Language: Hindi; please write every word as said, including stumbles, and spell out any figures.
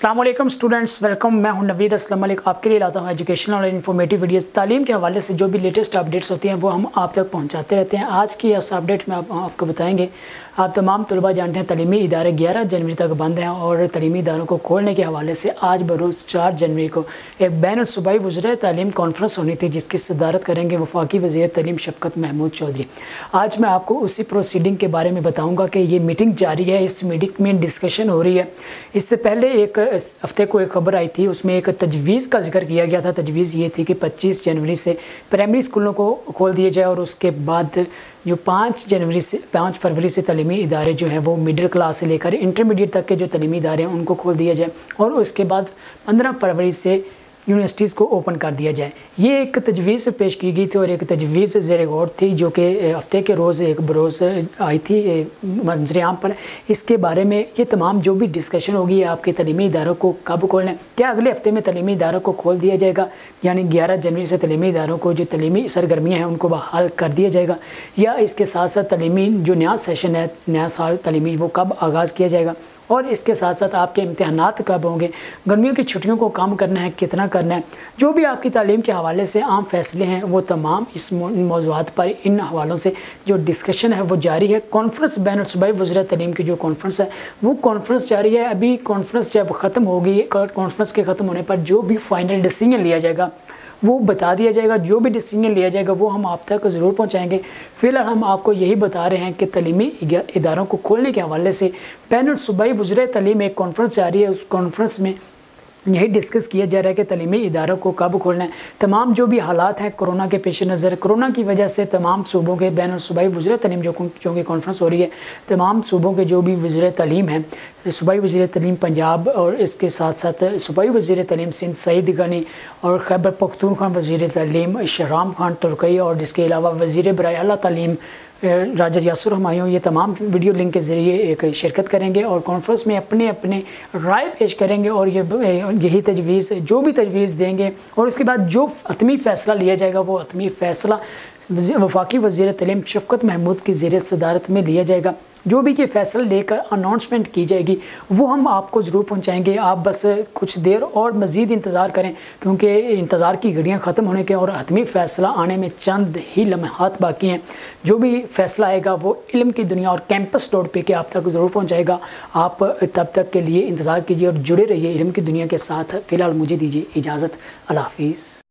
अस्सलाम वालेकुम स्टूडेंट्स, वेलकम। मैं हूं नवीद अस्सलाम मलिक। आपके लिए लाता हूं एजुकेशनल और इन्फॉर्मेटिव वीडियोस। तालीम के हवाले से जो भी लेटेस्ट अपडेट्स होती हैं वो हम आप तक पहुंचाते रहते हैं। आज की इस अपडेट में आप, आपको बताएंगे, आप तमाम तलबा जानते हैं तलीमी इदारे ग्यारह जनवरी तक बंद हैं और तलीमी इदारों को खोलने के हवाले से आज बरोज़ चार जनवरी को एक बैनुल सूबाई वज़ीर तालीम कॉन्फ्रेंस होनी थी, जिसकी सदारत करेंगे वफाकी वज़ीर तालीम शफ़क़त महमूद चौधरी। आज मैं आपको उसी प्रोसीडिंग के बारे में बताऊँगा कि ये मीटिंग जारी है, इस मीटिंग में डिस्कशन हो रही है। इससे पहले एक हफ्ते को एक खबर आई थी, उसमें एक तजवीज़ का जिक्र किया गया था। तजवीज़ ये थी कि पच्चीस जनवरी से प्राइमरी स्कूलों को खोल दिया जाए और उसके बाद जो पाँच जनवरी से पाँच फरवरी से तलीमी इदारे जो हैं वो मिडिल क्लास से लेकर इंटरमीडिएट तक के जो तलीमी इदारे हैं उनको खोल दिया जाए और उसके बाद पंद्रह फरवरी से यूनिवर्सिटीज़ को ओपन कर दिया जाए। ये एक तजवीज़ पेश की गई थी और एक तजवीज़ ज़ेर गौर थी, जो कि हफ्ते के रोज़ एक बरोज़ आई थी मंजर-ए-आम पर। इसके बारे में ये तमाम जो भी डिस्कशन होगी आपके तलीमी इदारों को कब खोलना है, क्या अगले हफ्ते में तलीमी इदारों को खोल दिया जाएगा, यानी ग्यारह जनवरी से तलीमी इदारों को जो तलीमी सरगर्मियाँ हैं उनको बहाल कर दिया जाएगा, या इसके साथ साथ तलीमी जो नया सेशन है, नया साल तलीमी, वो कब आगाज़ किया जाएगा, और इसके साथ साथ आपके इम्तहानात कब होंगे, गर्मियों की छुट्टियों को कम करना है, कितना करना है, जो भी आपकी तालीम के हवाले से आम फैसले हैं वो तमाम इस मौज़ूआत पर इन हवालों से जो डिस्कशन है वो जारी है। कॉन्फ्रेंस बैनुल सूबाई वज़ीर तालीम की जो कॉन्फ्रेंस है वो कॉन्फ्रेंस जारी है। अभी कॉन्फ्रेंस जब ख़त्म होगी, कॉन्फ्रेंस के ख़त्म होने पर जो भी फाइनल डिसीजन लिया जाएगा वो बता दिया जाएगा। जो भी डिसीजन लिया जाएगा वो हम आप तक ज़रूर पहुंचाएंगे। फ़िलहाल हम आपको यही बता रहे हैं कि तलीमी इदारों को खोलने के हवाले से बैनुल सूबाई वज़ीर तालीम एक कॉन्फ्रेंस जारी है। उस कॉन्फ्रेंस में यही डिस्कस किया जा रहा है कि तलीमी इदारों को कब खोलना है। तमाम जो भी हालात हैं कोरोना के पेश नज़र, कोरोना की वजह से तमाम सूबों के बैनुल सूबाई वज़ीर तालीम जो जो कि कॉन्फ्रेंस हो रही है, तमाम सूबों के जो भी वज़ीर तालीम हैं, सूबाई वज़ीर तालीम पंजाब और इसके साथ साथ सूबाई वज़ीर तालीम सिंध सईद गनी और खैबर पख्तूनख्वा वज़ीर तालीम शहराम खान तुर्की और इसके अलावा वज़ीर बराए आला तालीम राजा यासुर हमायूं, ये तमाम वीडियो लिंक के ज़रिए एक शिरकत करेंगे और कॉन्फ्रेंस में अपने अपने राय पेश करेंगे और ये यही तजवीज़ जो भी तजवीज़ देंगे और उसके बाद जो हतमी फ़ैसला लिया जाएगा वो हतमी फ़ैसला वफाकी वज़ीर तालीम शफ़क़त महमूद की ज़ेर सदारत में लिया जाएगा। जो भी ये फ़ैसला लेकर अनाउंसमेंट की जाएगी वो हम आपको ज़रूर पहुंचाएंगे। आप बस कुछ देर और मज़ीद इंतज़ार करें, क्योंकि इंतज़ार की घड़ियां ख़त्म होने के और हतमी फ़ैसला आने में चंद ही लम्हात बाकी हैं। जो भी फ़ैसला आएगा वो इल्म की दुनिया और कैंपस डॉट पे के आप तक ज़रूर पहुँचाएगा। आप तब तक के लिए इंतज़ार कीजिए और जुड़े रहिए इल्म की दुनिया के साथ। फ़िलहाल मुझे दीजिए इजाज़त। अल्लाह हाफ़िज़।